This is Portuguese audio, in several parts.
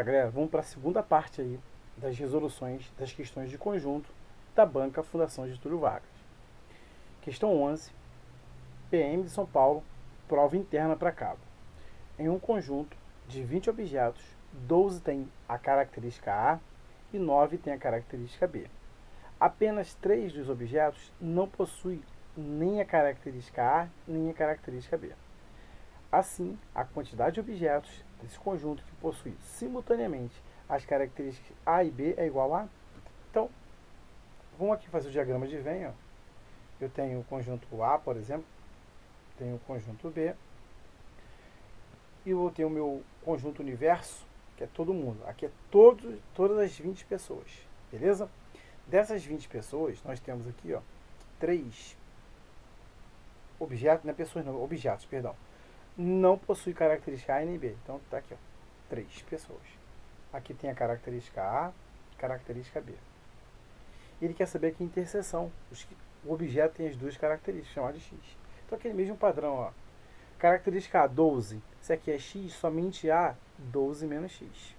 lá, galera, vamos para a segunda parte aí das resoluções das questões de conjunto da Banca Fundação Getúlio Vargas. Questão 11. PM de São Paulo, prova interna para cabo. Em um conjunto de 20 objetos, 12 têm a característica A e 9 têm a característica B. Apenas 3 dos objetos não possuem nem a característica A nem a característica B. Assim, a quantidade de objetos desse conjunto que possui simultaneamente as características A e B é igual a... Então, vamos aqui fazer o diagrama de Venn. Ó. Eu tenho o conjunto A, por exemplo, tenho o conjunto B, e eu tenho o meu conjunto universo, que é todo mundo. Aqui é todas as 20 pessoas, beleza? Dessas 20 pessoas, nós temos aqui, ó, 3 objetos, não é pessoas não, objetos, perdão. Não possui característica A e nem B. Então, tá aqui, ó, 3 pessoas. Aqui tem a característica A e característica B. Ele quer saber que interseção. O objeto tem as duas características, chamadas de X. Então, aquele mesmo padrão, ó. Característica A, 12. Se aqui é X, somente A, 12 menos X.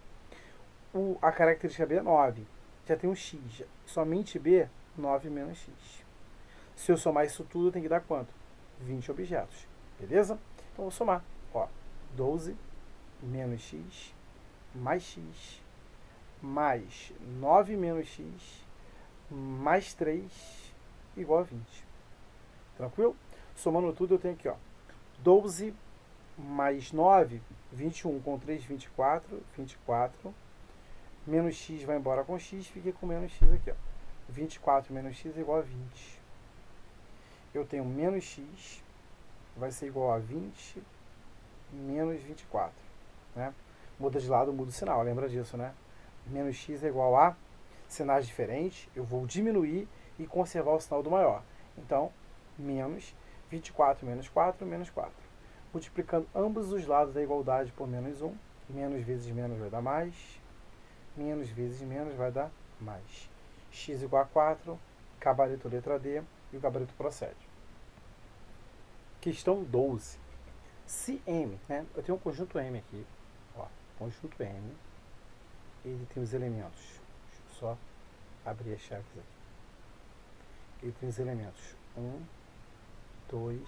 A característica B é 9. Já tem um X. Somente B, 9 menos X. Se eu somar isso tudo, tem que dar quanto? 20 objetos. Beleza? Então, vou somar. Ó, 12 menos X, mais X, mais 9 menos X, mais 3, igual a 20. Tranquilo? Somando tudo, eu tenho aqui, ó, 12 mais 9, 21 com 3, 24, 24. Menos x vai embora com x, fica com menos x aqui, ó. 24 menos x é igual a 20. Eu tenho menos x, vai ser igual a 20 menos 24. Né? Muda de lado, muda o sinal, lembra disso, né? Menos x é igual a sinais diferentes, eu vou diminuir e conservar o sinal do maior. Então, menos 24 menos 4, menos 4. Multiplicando ambos os lados da igualdade por menos 1, menos vezes menos vai dar mais, menos vezes menos vai dar mais. X igual a 4, gabarito letra D, e o gabarito procede. Questão 12. Se M, né, eu tenho um conjunto M aqui, ó, conjunto M, ele tem os elementos, deixa eu só abrir as chaves aqui. Ele tem os elementos 1, 2,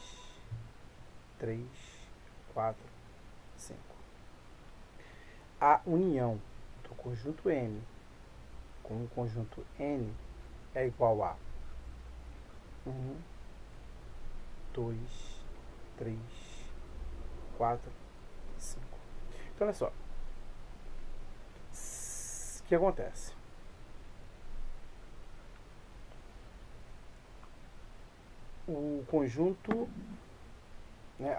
3, 4, 5. A união do conjunto M com o conjunto N é igual a 1, 2, 3, 4, 5. Então, olha só. O que acontece? O conjunto, né,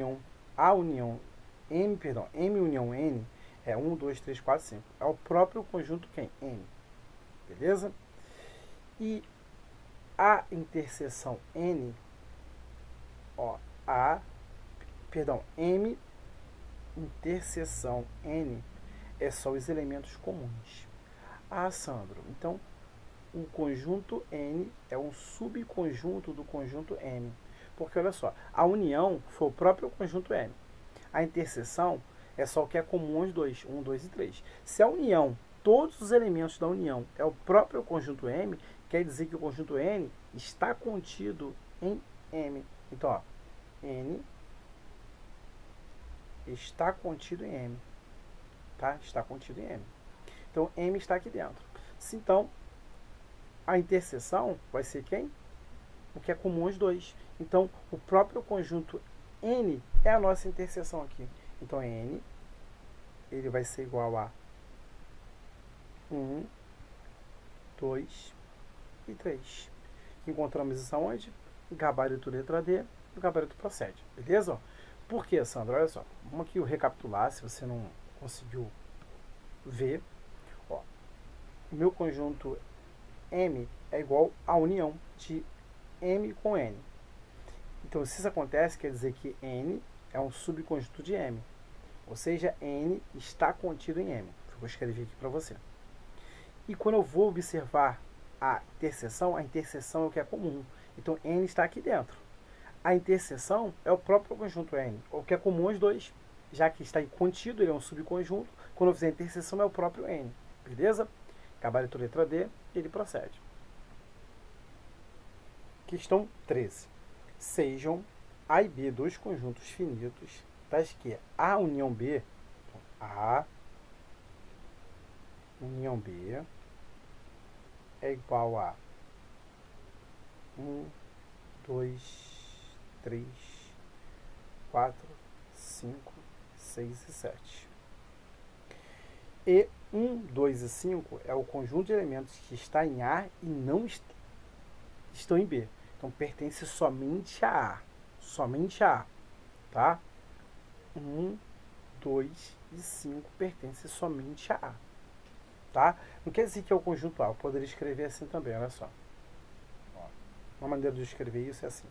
M união N é 1, 2, 3, 4, 5. É o próprio conjunto quem? N. Beleza? E a interseção N, ó, M interseção N é só os elementos comuns. Ah, Sandro, então o conjunto N é um subconjunto do conjunto M. Porque, olha só, a união foi o próprio conjunto M. A interseção é só o que é comum aos dois, 1, 2 e 3. Se a união, todos os elementos da união é o próprio conjunto M, quer dizer que o conjunto N está contido em M. Então, ó, N está contido em M. Tá? Está contido em M. Então, M está aqui dentro. Então, a interseção vai ser quem? O que é comum aos dois. Então, o próprio conjunto N é a nossa interseção aqui. Então, N, ele vai ser igual a 1, 2 e 3. Encontramos isso aonde? Gabarito letra D, o gabarito procede. Beleza? Por que, Sandra? Olha só. Vamos aqui recapitular, se você não conseguiu ver. Ó, o meu conjunto M é igual à união de M com N. Então, se isso acontece, quer dizer que N é um subconjunto de M. Ou seja, N está contido em M. Eu vou escrever aqui para você. E quando eu vou observar a interseção é o que é comum. Então, N está aqui dentro. A interseção é o próprio conjunto N, o que é comum aos dois. Já que está contido, ele é um subconjunto. Quando eu fizer a interseção é o próprio N. Beleza? Gabarito letra D, ele procede. Questão 13. Sejam A e B dois conjuntos finitos, tais que A união B, A união B é igual a 1, 2, 3, 4, 5, 6 e 7. E 1, 2 e 5 é o conjunto de elementos que está em A e não estão em B. Então, pertence somente a A. Somente a A. Tá? 1, 2 e 5 pertence somente a A. Tá? Não quer dizer que é o conjunto A. Eu poderia escrever assim também, olha só. Ó, uma maneira de escrever isso é assim.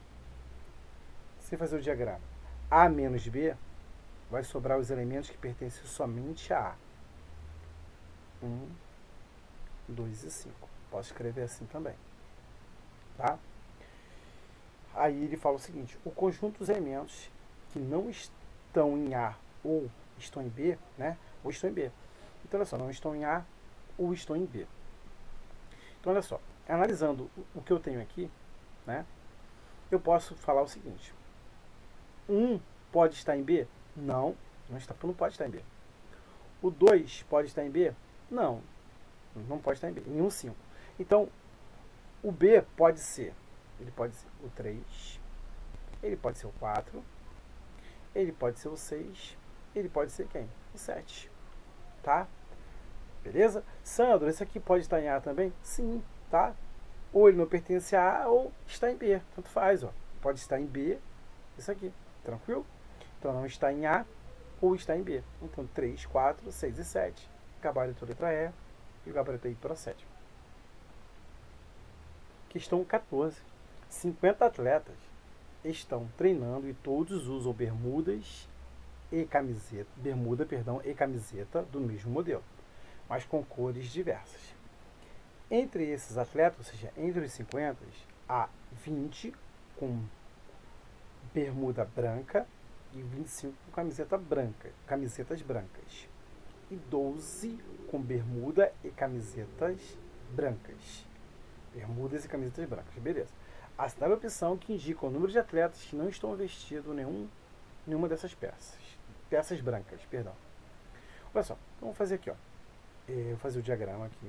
Se fazer o diagrama A menos B, vai sobrar os elementos que pertencem somente a A. 1, 2 e 5. Posso escrever assim também. Tá? Aí ele fala o seguinte: o conjunto dos elementos que não estão em A ou estão em B, né? Ou estão em B. Então, olha só, não estão em A ou estão em B. Então, olha só, analisando o que eu tenho aqui, né? Eu posso falar o seguinte: 1 pode estar em B? Não, não pode estar em B. O 2 pode estar em B? Não, não pode estar em B. Em 1, 5. Então, o B pode ser, ele pode ser o 3, ele pode ser o 4, ele pode ser o 6, ele pode ser quem? O 7. Tá? Beleza? Sandro, esse aqui pode estar em A também? Sim, tá? Ou ele não pertence a A ou está em B. Tanto faz, ó. Pode estar em B, isso aqui. Tranquilo? Então não está em A ou está em B. Então 3, 4, 6 e 7. Gabarito letra E e o gabarito I procede. Questão 14. 50 atletas estão treinando e todos usam bermudas e camiseta, e camiseta do mesmo modelo, mas com cores diversas. Entre esses atletas, ou seja, entre os 50, há 20 com bermuda branca e 25 com camisetas brancas. E 12 com bermuda e camisetas brancas. Bermudas e camisetas brancas, beleza. Assinale a opção que indica o número de atletas que não estão vestidos nenhuma dessas peças. Peças brancas, perdão. Olha só, vamos fazer aqui, ó. Eu vou fazer o diagrama aqui.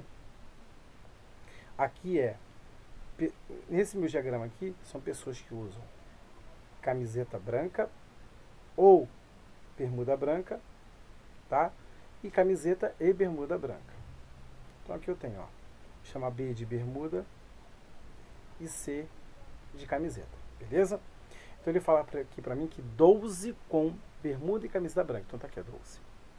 Nesse meu diagrama aqui, são pessoas que usam camiseta branca ou bermuda branca, tá? E camiseta e bermuda branca. Então aqui eu tenho, ó, chama B de bermuda e C de camiseta, beleza? Então ele fala aqui pra mim que 12 com bermuda e camiseta branca. Então tá aqui, 12.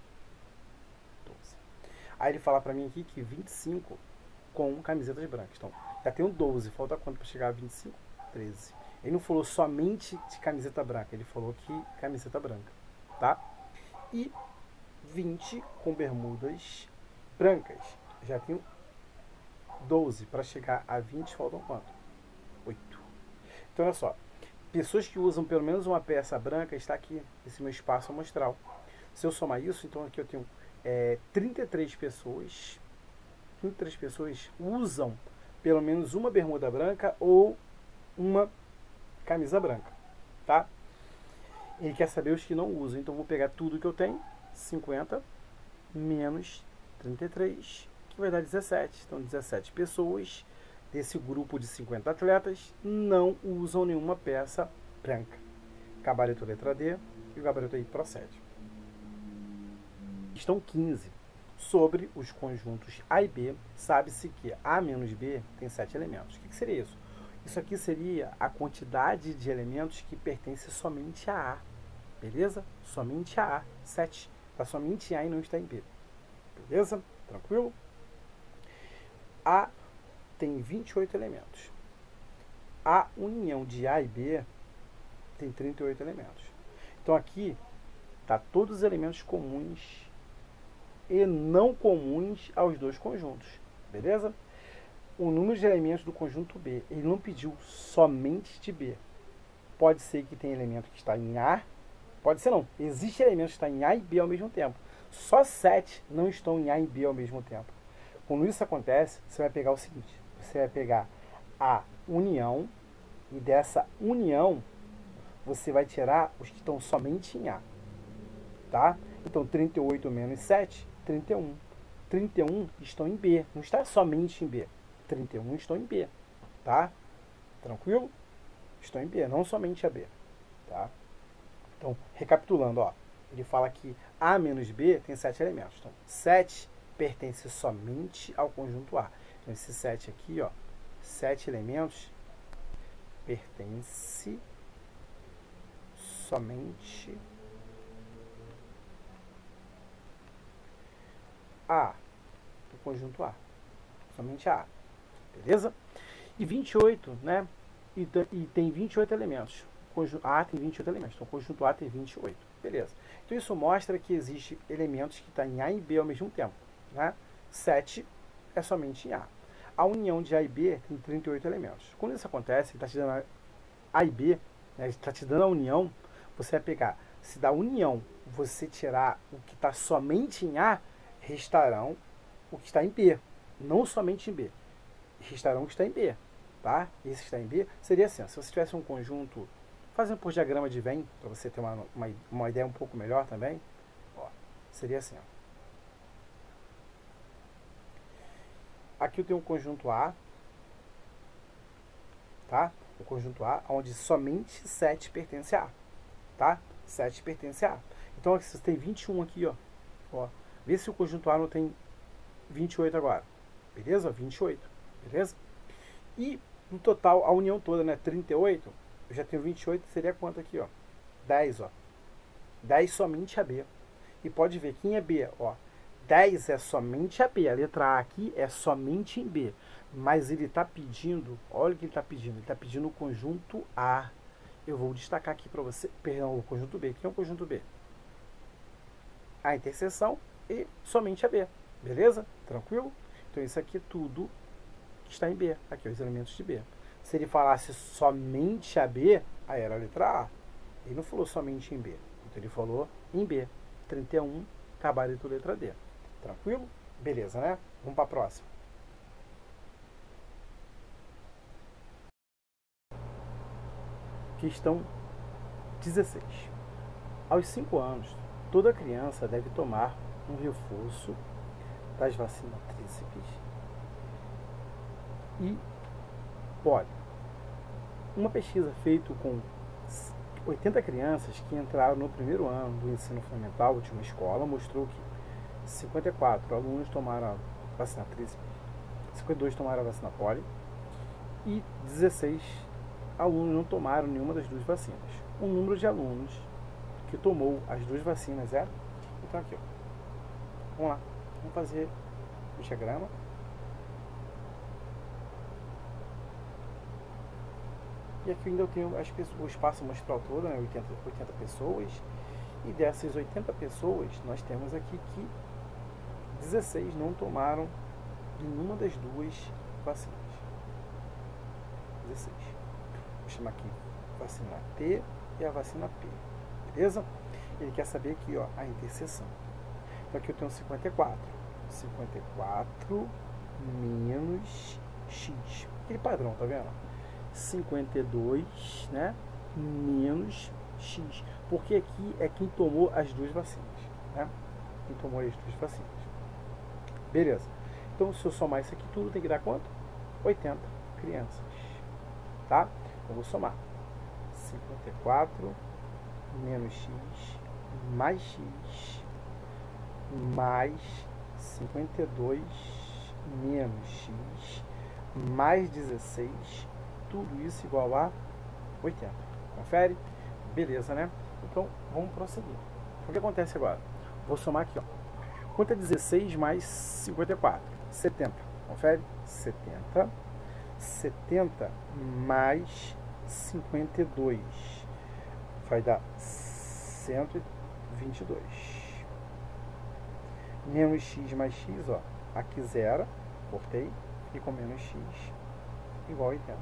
Aí ele fala pra mim aqui que 25 com camisetas brancas. Então, já tenho 12. Falta quanto para chegar a 25? 13. Ele não falou somente de camiseta branca. Ele falou que camiseta branca. Tá? E 20 com bermudas brancas. Já tenho 12. Para chegar a 20, faltam quanto? 8. Então, olha só. Pessoas que usam pelo menos uma peça branca está aqui. Esse meu espaço amostral. Se eu somar isso, então aqui eu tenho 33 pessoas. 33 pessoas usam pelo menos uma bermuda branca ou uma camisa branca, tá? Ele quer saber os que não usam, então vou pegar tudo que eu tenho, 50 menos 33, que vai dar 17. Então 17 pessoas desse grupo de 50 atletas não usam nenhuma peça branca. Gabarito letra D e o gabarito I procede. Questão 15. Sobre os conjuntos A e B, sabe-se que A menos B tem 7 elementos. O que seria isso? Isso aqui seria a quantidade de elementos que pertence somente a A. Beleza? Somente a A. 7. Está somente em A e não está em B. Beleza? Tranquilo? A tem 28 elementos. A união de A e B tem 38 elementos. Então aqui tá todos os elementos comuns e não comuns aos dois conjuntos, beleza? O número de elementos do conjunto B, ele não pediu somente de B. Pode ser que tenha elemento que está em A, pode ser não. Existe elemento que está em A e B ao mesmo tempo. Só 7 não estão em A e B ao mesmo tempo. Quando isso acontece, você vai pegar o seguinte. Você vai pegar a união e dessa união você vai tirar os que estão somente em A. Tá? Então, 38 menos 7, 31. 31 estão em B. Não está somente em B. 31 estão em B. Tá? Tranquilo? Estão em B, não somente a B. Tá? Então, recapitulando, ó, ele fala que A menos B tem 7 elementos. Então, 7 pertence somente ao conjunto A. Então, esse 7 aqui, ó, 7 elementos, pertence somente a do conjunto A. Somente a. Beleza? E 28, né? E tem 28 elementos. A tem 28 elementos. Então, o conjunto A tem 28. Beleza. Então, isso mostra que existe elementos que estão em A e B ao mesmo tempo. Né? 7 é somente em A. A união de A e B tem 38 elementos. Quando isso acontece, ele está te dando A e B, né? Ele está te dando a união, você vai pegar, se da união você tirar o que está somente em A, restarão o que está em B. Não somente em B. Restarão o que está em B. Tá? Esse que está em B seria assim, ó, se você tivesse um conjunto, fazendo por diagrama de Venn, para você ter uma ideia um pouco melhor também, ó, seria assim. Ó. Aqui eu tenho um conjunto A, tá? O conjunto A, onde somente 7 pertence a A, tá? 7 pertence a A. Então aqui você tem 21 aqui, ó. Ó. Vê se o conjunto A não tem 28 agora. Beleza? 28. Beleza? E no total, a união toda, né? 38. Eu já tenho 28, seria quanto aqui, ó? 10, ó. 10 somente a B. E pode ver, quem é B, ó. 10 é somente a B. A letra A aqui é somente em B. Mas ele está pedindo, olha o que ele está pedindo. Ele está pedindo o conjunto A. Eu vou destacar aqui para você, perdão, o conjunto B. Quem é o conjunto B? A interseção e somente a B. Beleza? Tranquilo? Então isso aqui é tudo que está em B. Aqui, os elementos de B. Se ele falasse somente a B, aí era a letra A. Ele não falou somente em B. Então ele falou em B. 31, gabarito letra D. Tranquilo? Beleza, né? Vamos para a próxima. Questão 16. Aos 5 anos, toda criança deve tomar um reforço das vacinas tríceps e polio. Uma pesquisa feita com 80 crianças que entraram no primeiro ano do ensino fundamental de uma escola mostrou que 54 alunos tomaram a vacina tríceps, 52 tomaram a vacina polio e 16 alunos não tomaram nenhuma das duas vacinas. O número de alunos que tomou as duas vacinas é... Então aqui, ó. Vamos lá. Vamos fazer o diagrama. E aqui ainda eu tenho o espaço amostral todo, né, 80 pessoas. E dessas 80 pessoas, nós temos aqui que 16 não tomaram nenhuma das duas vacinas. 16. Vou chamar aqui vacina T e a vacina P. Beleza? Ele quer saber aqui, ó, a interseção. Então aqui eu tenho 54. 54 menos X. Aquele padrão, tá vendo? 52, né? Menos X. Porque aqui é quem tomou as duas vacinas, né? Quem tomou as duas vacinas. Beleza. Então, se eu somar isso aqui tudo, tem que dar quanto? 80 crianças. Tá? Eu vou somar. 54 menos X mais X mais 52 menos X mais 16, tudo isso igual a 80. Confere? Beleza, né? Então, vamos prosseguir. O que acontece agora? Vou somar aqui, ó. Quanto é 16 mais 54? 70. Confere? 70. 70 mais 52 vai dar 122. Menos x mais x, ó. Aqui zero, cortei, e com menos x igual a 80.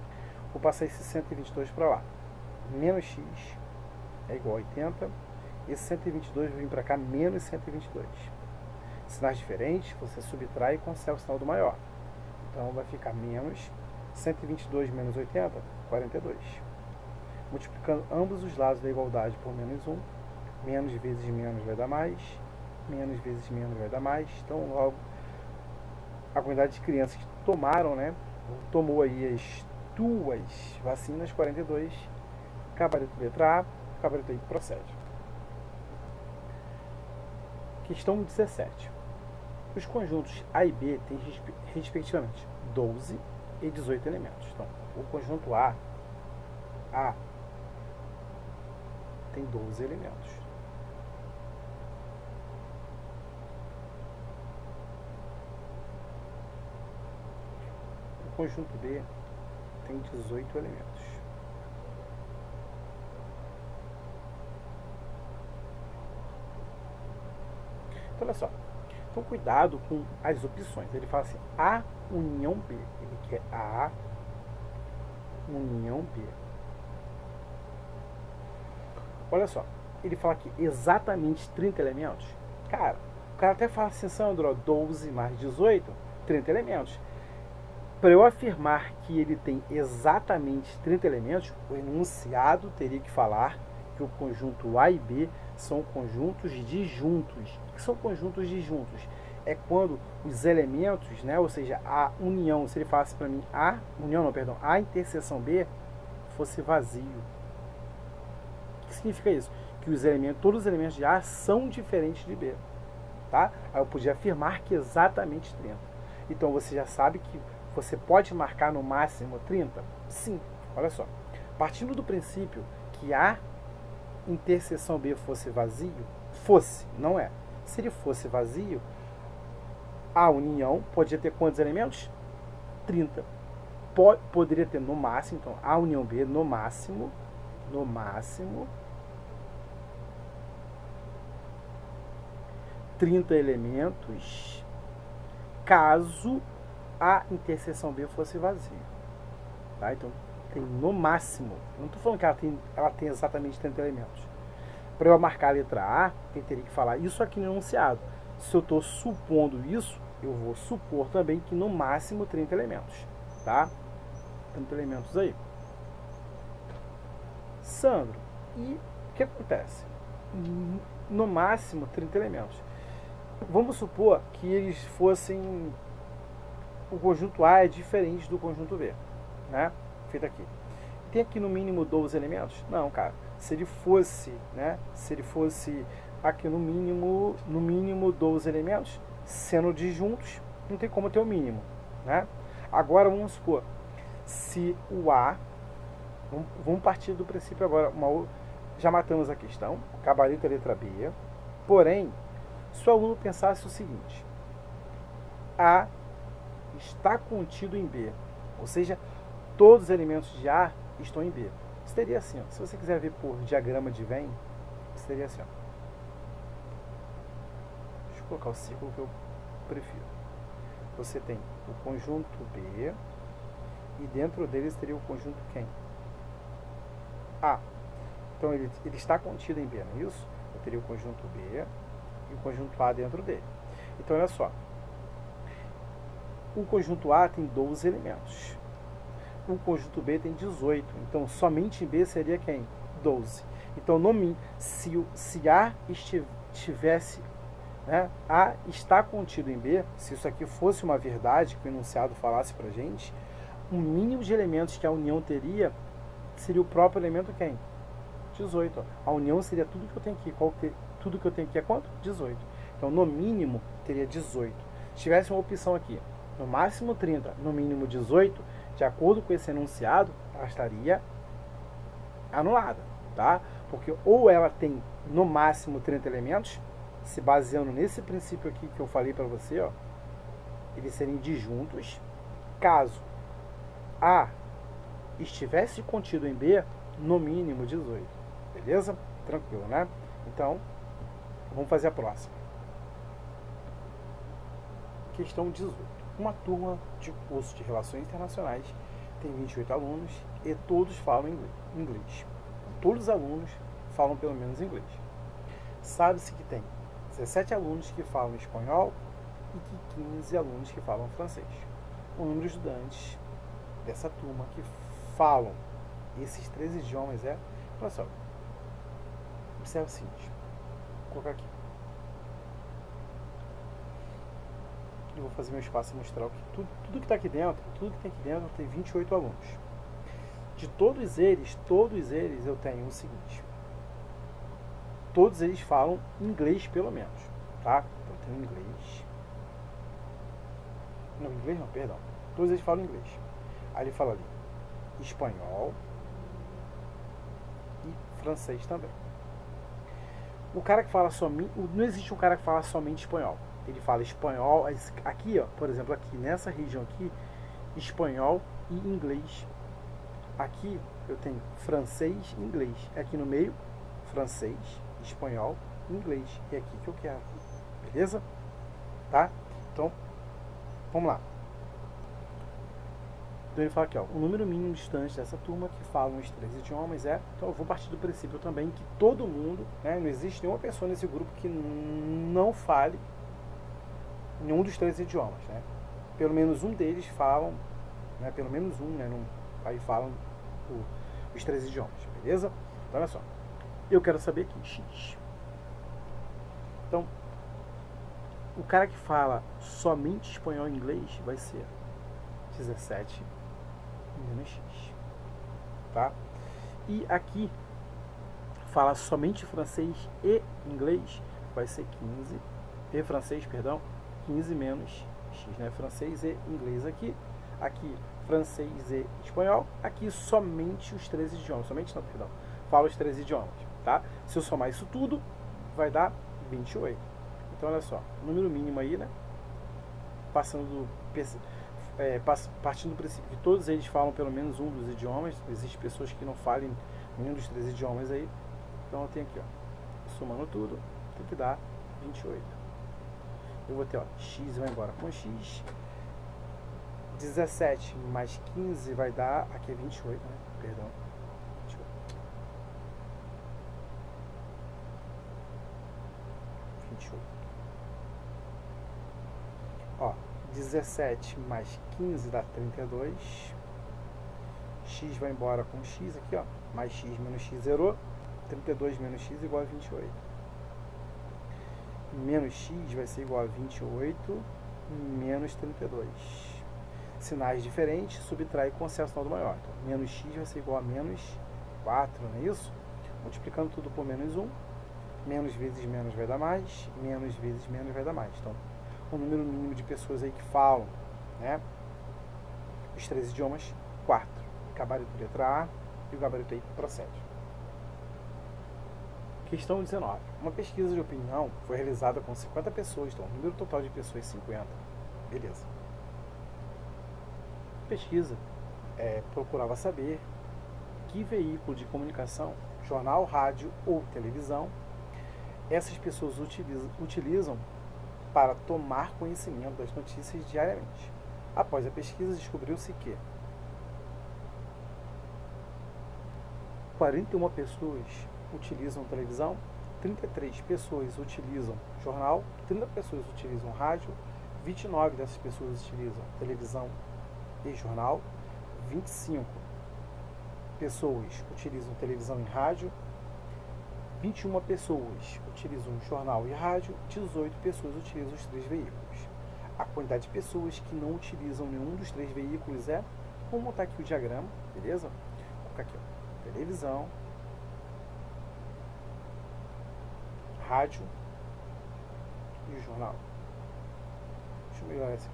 Vou passar esse 122 para lá. Menos x é igual a 80, esse 122 vai vir para cá menos 122. Sinais diferentes, você subtrai e consegue o sinal do maior. Então vai ficar menos 122 menos 80, 42. Multiplicando ambos os lados da igualdade por menos 1, menos vezes menos vai dar mais, menos vezes menos vai dar mais. Então logo a quantidade de crianças que tomaram, né, tomou aí as 2 vacinas, 42, gabarito letra A, gabarito aí procede. Questão 17. Os conjuntos A e B têm respectivamente 12 e 18 elementos. Então, o conjunto A tem 12 elementos. O conjunto B tem 18 elementos. Então, olha só. Então, cuidado com as opções. Ele fala assim, A união B. Ele quer A união B. Olha só. Ele fala aqui exatamente 30 elementos. Cara, o cara até fala assim, Sandro, 12 mais 18, 30 elementos. Para eu afirmar que ele tem exatamente 30 elementos, o enunciado teria que falar que o conjunto A e B são conjuntos disjuntos. O que são conjuntos disjuntos? É quando os elementos, né, ou seja, a união, se ele falasse para mim A interseção B fosse vazio. O que significa isso? Que todos os elementos de A são diferentes de B. Tá? Aí eu podia afirmar que exatamente 30. Então você já sabe que você pode marcar no máximo 30? Sim, olha só. Partindo do princípio que A interseção B fosse vazio, não é. Se ele fosse vazio, a união podia ter quantos elementos? 30. Poderia ter no máximo, então, a união B no máximo, 30 elementos, caso a interseção B fosse vazia. Tá? Então, tem no máximo. Não estou falando que ela tem exatamente 30 elementos. Para eu marcar a letra A, eu teria que falar isso aqui no enunciado. Se eu estou supondo isso, eu vou supor também que no máximo 30 elementos. Tá? 30 elementos aí. Sandro, e o que acontece? No máximo 30 elementos. Vamos supor que eles fossem... O conjunto A é diferente do conjunto B, né? Feito aqui. Tem aqui no mínimo 12 elementos? Não, cara. Se ele fosse, né? Se ele fosse aqui no mínimo 12 elementos, sendo disjuntos, não tem como ter o mínimo, né? Agora vamos supor, se o A, vamos partir do princípio agora, já matamos a questão, gabarito a letra B, porém, se o aluno pensasse o seguinte, A está contido em B, ou seja, todos os elementos de A estão em B. Isso seria assim, ó. Se você quiser ver por diagrama de Venn, seria assim, ó. Deixa eu colocar o círculo que eu prefiro. Você tem o conjunto B e dentro deles teria o conjunto quem? A. Então ele está contido em B, não é isso? Eu teria o conjunto B e o conjunto A dentro dele. Então olha só. O conjunto A tem 12 elementos. O conjunto B tem 18. Então, somente em B seria quem? 12. Então, se A estivesse... Né, A está contido em B, se isso aqui fosse uma verdade, que o enunciado falasse para a gente, o mínimo de elementos que a união teria seria o próprio elemento quem? 18. A união seria tudo que eu tenho aqui. Tudo que eu tenho aqui é quanto? 18. Então, no mínimo, teria 18. Se tivesse uma opção aqui, no máximo 30, no mínimo 18, de acordo com esse enunciado, ela estaria anulada, tá? Porque ou ela tem no máximo 30 elementos, se baseando nesse princípio aqui que eu falei para você, ó, eles seriam disjuntos, caso A estivesse contido em B, no mínimo 18, beleza? Tranquilo, né? Então, vamos fazer a próxima. Questão 18. Uma turma de curso de Relações Internacionais tem 28 alunos e todos falam inglês. Todos os alunos falam pelo menos inglês. Sabe-se que tem 17 alunos que falam espanhol e que 15 alunos que falam francês. O número de estudantes dessa turma que falam esses 3 idiomas é... Olha só, observa o seguinte, vou colocar aqui. Eu vou fazer meu espaço e mostrar que tudo que está aqui dentro, tudo que tem aqui dentro tem 28 alunos. De todos eles eu tenho o seguinte. Todos eles falam inglês pelo menos, tá? Então eu tenho inglês. Não, inglês não, perdão. Todos eles falam inglês. Aí ele fala ali espanhol e francês também. O cara que fala somente... Não existe um cara que fala somente espanhol. Ele fala espanhol, aqui, ó, por exemplo, aqui nessa região aqui, espanhol e inglês. Aqui eu tenho francês e inglês. Aqui no meio, francês, espanhol e inglês. E é aqui que eu quero. Beleza? Tá? Então, vamos lá. Então ele fala aqui, ó, o número mínimo de estudantes dessa turma que falam os 3 idiomas é... Então eu vou partir do princípio também que todo mundo, né, não existe nenhuma pessoa nesse grupo que não fale nenhum dos 3 idiomas, né? Pelo menos um deles falam, né? Pelo menos um, né? Aí falam os 3 idiomas, beleza? Então, olha só. Eu quero saber aqui, X. Então, o cara que fala somente espanhol e inglês vai ser 17 menos X, tá? E aqui, fala somente francês e inglês, vai ser 15, e francês, perdão, 15 menos X, né? Francês e inglês aqui. Aqui, francês e espanhol. Aqui, somente os 3 idiomas. Somente não, perdão. Fala os 3 idiomas, tá? Se eu somar isso tudo, vai dar 28. Então, olha só. O número mínimo aí, né? Partindo do princípio que todos eles falam pelo menos um dos idiomas. Existem pessoas que não falem nenhum dos 3 idiomas aí. Então, eu tenho aqui, ó. Somando tudo, tem que dar 28. Eu vou ter, ó, X vai embora com X. 17 mais 15 vai dar... Aqui é 28, né? Perdão. 28. Ó, 17 mais 15 dá 32. X vai embora com X aqui, ó. Mais X menos X zerou. 32 menos X igual a 28. Menos X vai ser igual a 28 menos 32. Sinais diferentes, subtrai com o sinal do maior. Então, menos X vai ser igual a menos 4, não é isso? Multiplicando tudo por menos 1, menos vezes menos vai dar mais, menos vezes menos vai dar mais. Então, o número mínimo de pessoas aí que falam, né, os 3 idiomas, 4. Gabarito letra A e o gabarito aí procede. Questão 19. Uma pesquisa de opinião foi realizada com 50 pessoas, então o número total de pessoas 50. Beleza. A pesquisa procurava saber que veículo de comunicação, jornal, rádio ou televisão, essas pessoas utilizam para tomar conhecimento das notícias diariamente. Após a pesquisa, descobriu-se que 41 pessoas utilizam televisão, 33 pessoas utilizam jornal, 30 pessoas utilizam rádio, 29 dessas pessoas utilizam televisão e jornal, 25 pessoas utilizam televisão e rádio, 21 pessoas utilizam jornal e rádio, 18 pessoas utilizam os 3 veículos. A quantidade de pessoas que não utilizam nenhum dos 3 veículos é... Vamos montar aqui o diagrama, beleza? Vou colocar aqui, ó, televisão, rádio e o jornal. Deixa eu melhorar esse aqui.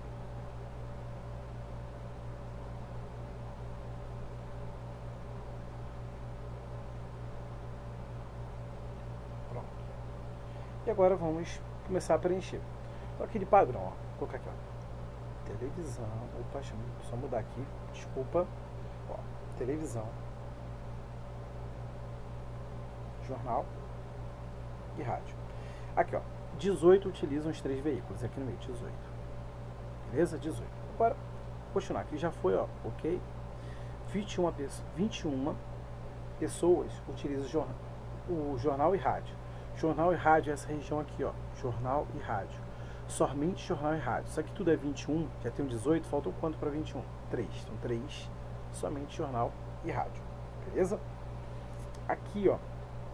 Pronto. E agora vamos começar a preencher. Então, aquele padrão, ó. Vou colocar aqui, ó. Televisão. Opa, deixa eu só mudar aqui. Desculpa. Ó, televisão, jornal e rádio. Aqui, ó, 18 utilizam os 3 veículos, aqui no meio, 18. Beleza? 18. Agora, vou continuar aqui, já foi, ó, ok? 21 pessoas utilizam o jornal e rádio. Jornal e rádio é essa região aqui, ó. Jornal e rádio. Somente jornal e rádio. Isso aqui tudo é 21, já tem um 18, faltou quanto para 21? 3. Então 3, somente jornal e rádio. Beleza? Aqui, ó.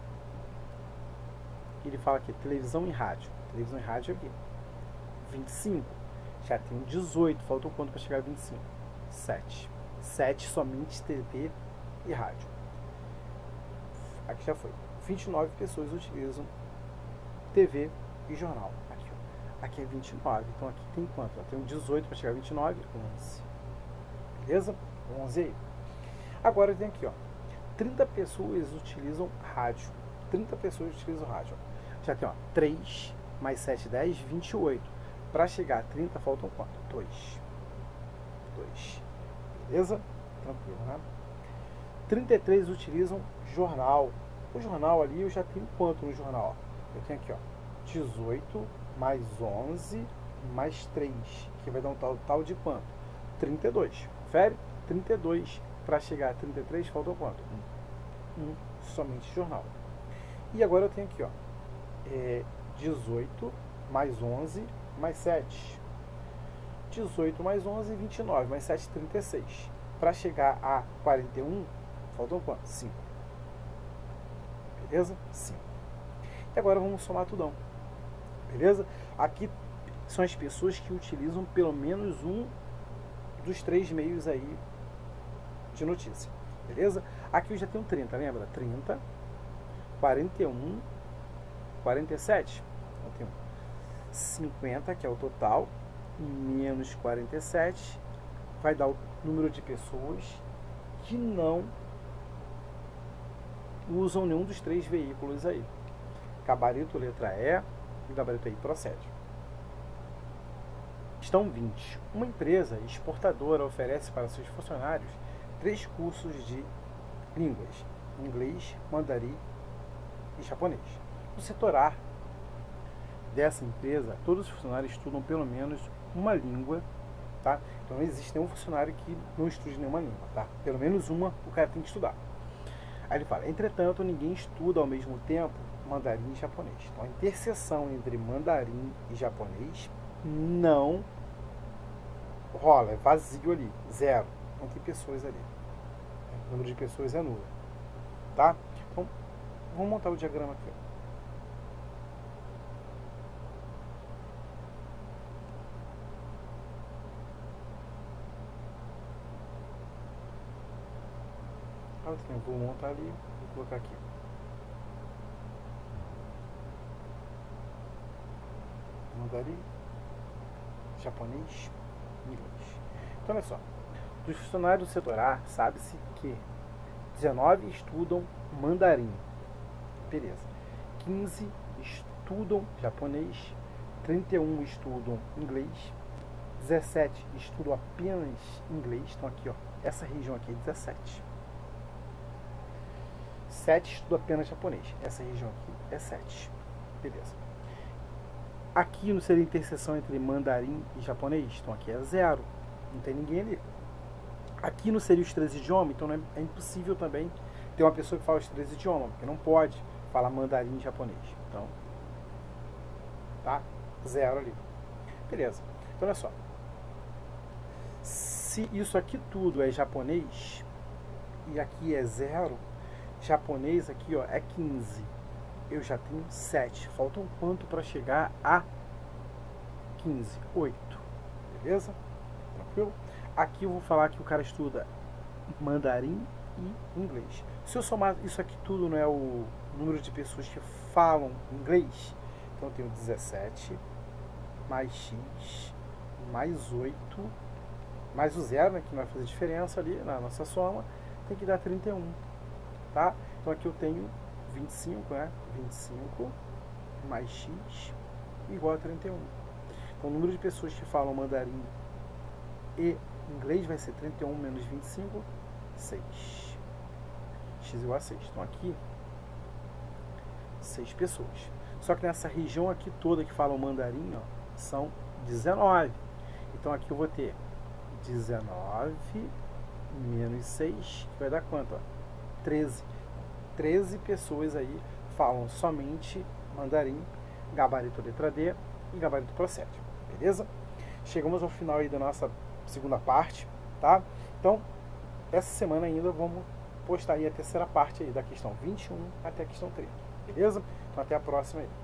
Ele fala aqui, televisão e rádio. Televisão e rádio aqui. 25. Já tem um 18, faltou quanto para chegar a 25? 7. 7 somente TV e rádio. Aqui já foi. 29 pessoas utilizam TV e jornal. Aqui, ó. Aqui é 29. Então aqui tem quanto? Tem um 18 para chegar a 29, 11. Beleza? 11 aí. Agora tem aqui, ó. 30 pessoas utilizam rádio. 30 pessoas utilizam rádio. Ó. Já tem, ó, 3 mais 7, 10, 28. Para chegar a 30, faltam quanto? 2. 2. Beleza? Tranquilo, né? 33 utilizam jornal. O jornal ali, eu já tenho quanto no jornal? Eu tenho aqui, ó, 18 mais 11 mais 3, que vai dar um total de quanto? 32. Confere? 32. Para chegar a 33, faltou quanto? 1. Somente jornal. E agora eu tenho aqui, ó, 18 mais 11 mais 7. 18 mais 11, 29. Mais 7, 36. Para chegar a 41, faltam quanto? 5. Beleza? 5. E agora vamos somar tudão. Beleza? Aqui são as pessoas que utilizam pelo menos um dos 3 meios aí de notícia. Beleza? Aqui eu já tenho 30, lembra? 30, 41, 47. Eu tenho 50, que é o total, menos 47, vai dar o número de pessoas que não usam nenhum dos 3 veículos aí. Gabarito, letra E, e o gabarito aí procede. Questão 20. Uma empresa exportadora oferece para seus funcionários 3 cursos de línguas: inglês, mandarim e japonês. No setor A dessa empresa, todos os funcionários estudam pelo menos uma língua, tá? Então não existe nenhum funcionário que não estude nenhuma língua, tá? Pelo menos uma o cara tem que estudar. Aí ele fala, entretanto, ninguém estuda ao mesmo tempo mandarim e japonês. Então a interseção entre mandarim e japonês não rola, é vazio ali, 0. Não tem pessoas ali. O número de pessoas é nulo, tá? Então, vamos montar o diagrama aqui, ó. Eu vou montar ali, vou colocar aqui. Mandarim, japonês, inglês. Então, olha só. Dos funcionários do setor A, sabe-se que 19 estudam mandarim. Beleza. 15 estudam japonês. 31 estudam inglês. 17 estudam apenas inglês. Então, aqui, ó. Essa região aqui é 17. 7 estuda apenas japonês. Essa região aqui é 7. Beleza. Aqui não seria interseção entre mandarim e japonês? Então aqui é 0. Não tem ninguém ali. Aqui não seria os 3 idiomas? Então é impossível também ter uma pessoa que fala os 3 idiomas, porque não pode falar mandarim e japonês. Então, tá? 0 ali. Beleza. Então olha só. Se isso aqui tudo é japonês e aqui é 0, japonês aqui, ó, é 15. Eu já tenho 7. Faltam quanto para chegar a 15? 8. Beleza? Tranquilo? Aqui eu vou falar que o cara estuda mandarim e inglês. Se eu somar isso aqui tudo, não é o número de pessoas que falam inglês? Então eu tenho 17 mais x mais 8 mais o 0, né, que não vai fazer diferença ali na nossa soma, tem que dar 31. Tá? Então aqui eu tenho 25, né? 25 mais x igual a 31. Então o número de pessoas que falam mandarim e inglês vai ser 31 menos 25, 6. X igual a 6. Então aqui, 6 pessoas. Só que nessa região aqui toda que falam mandarim, ó, são 19. Então aqui eu vou ter 19 menos 6, que vai dar quanto? Ó? 13. 13 pessoas aí falam somente mandarim, gabarito letra D e gabarito procede, beleza? Chegamos ao final aí da nossa segunda parte, tá? Então, essa semana ainda vamos postar aí a terceira parte aí da questão 21 até a questão 30, beleza? Então até a próxima aí.